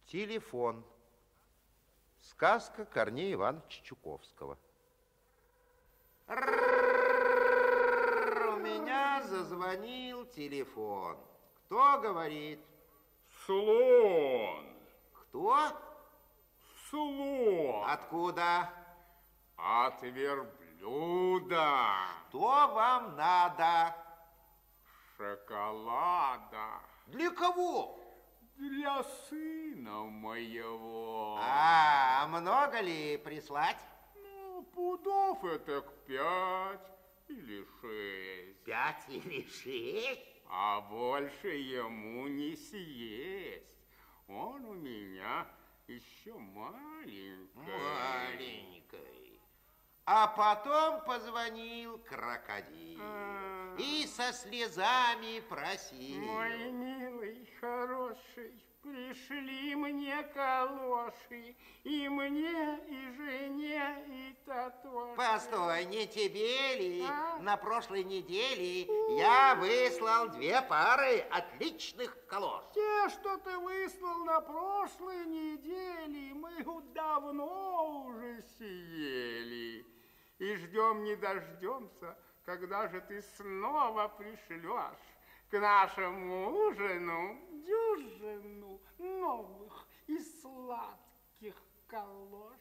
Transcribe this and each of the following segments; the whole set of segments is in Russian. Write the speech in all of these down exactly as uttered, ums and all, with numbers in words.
Телефон. Сказка Корнея Ивановича Чуковского. У меня зазвонил телефон. Кто говорит? Слон. Кто? Слон. Откуда? От верблюда. Что вам надо? Шоколада. Для кого? Для сына моего. А, много ли прислать? Ну, пудов это пять или шесть. Пять или шесть? А больше ему не съесть. Он у меня еще маленький. Маленький. А потом позвонил крокодил А. и со слезами просил. Мой милый, хороший, пришли мне калоши, и мне, и жене, и Татоши. Постой, не тебе ли? А? На прошлой неделе я выслал две пары отличных калош. Те, что ты выслал на прошлой неделе, мы давно уже съели. И ждем не дождемся, когда же ты снова пришлешь к нашему ужину дюжину новых и сладких калош.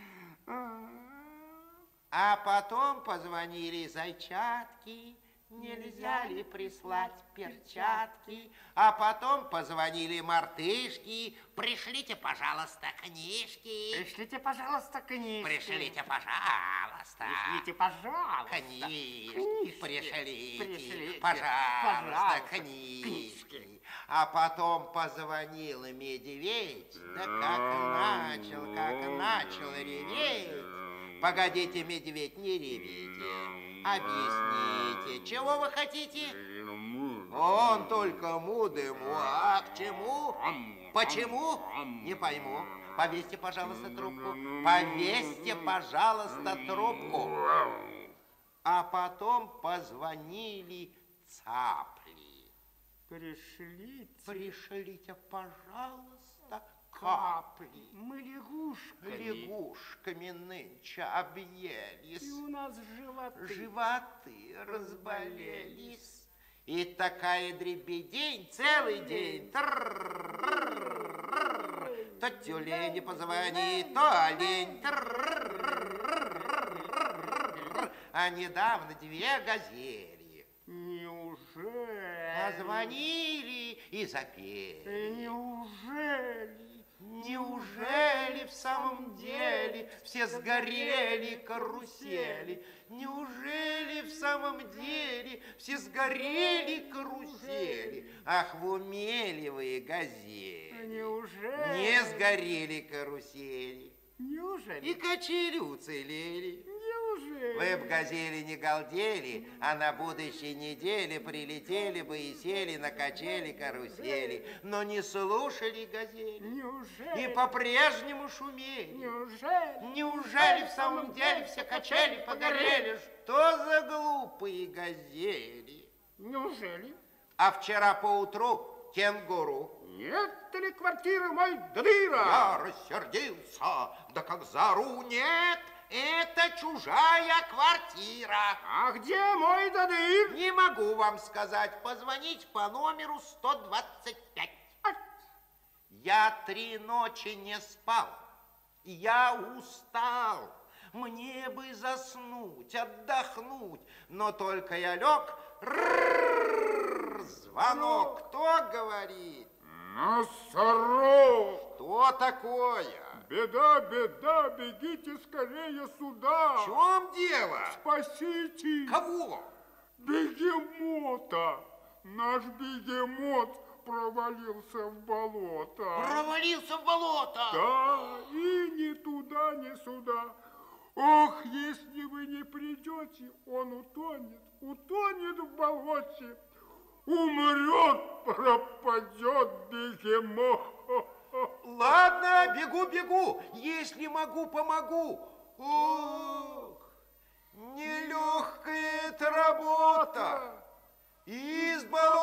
А потом позвонили зайчатки, нельзя ли прислать перчатки. А потом позвонили мартышки, пришлите, пожалуйста, книжки. Пришлите, пожалуйста, книжки. Пришлите, пожалуйста. Пришлите, пожалуйста. Книжки. Книжки. Пришлите, Пришлите, пожалуйста, пожалуйста, книжки. книжки. А потом позвонил медведь, да как начал, как начал реветь. Погодите, медведь, не ревите. Объясните, чего вы хотите? Он только му-да-му, а к чему? Почему? Не пойму. Повесьте, пожалуйста, трубку. Повесьте, пожалуйста, трубку. А потом позвонили цапли. Пришлите. Пришлите, пожалуйста, капли. Мы лягушками. Лягушками нынче объелись. И у нас животы. Животы разболелись. И такая дребедень целый день. То тюлень позвонит, то олень. А недавно две газели. Неужели? Позвонили и запели. Неужели? Неужели в самом деле все сгорели карусели? Неужели в самом деле все сгорели карусели? Ах, в уме ли вы, газели? Неужели? Не сгорели карусели. Неужели? И качели уцелели. Неужели? Вы б, газели, не галдели, а на будущей неделе прилетели бы и сели на качели карусели, но не слушали газели. Неужели? И по-прежнему шумели. Неужели? Неужели в самом деле все качели погорели? Что за глупые газели? Неужели? А вчера поутру кенгуру. Нет ли квартиры мой Дадыра? Я рассердился, да как заору, нет, это чужая квартира. А где мой Дадыр? Не могу вам сказать, позвонить по номеру сто двадцать пять. Я три ночи не спал, я устал. Мне бы заснуть, отдохнуть, но только я лег, звонок, кто говорит? Носорог! Что такое? Беда, беда, бегите скорее сюда! В чем дело? Спасите! Кого? Бегемота! Наш бегемот провалился в болото. Провалился в болото? Да, и ни туда, ни сюда. Ох, если вы не придете, он утонет, утонет в болоте. Умрет, пропадет бегемот. Ладно, бегу, бегу. Если могу, помогу. Ох, нелегкая эта работа. Из болота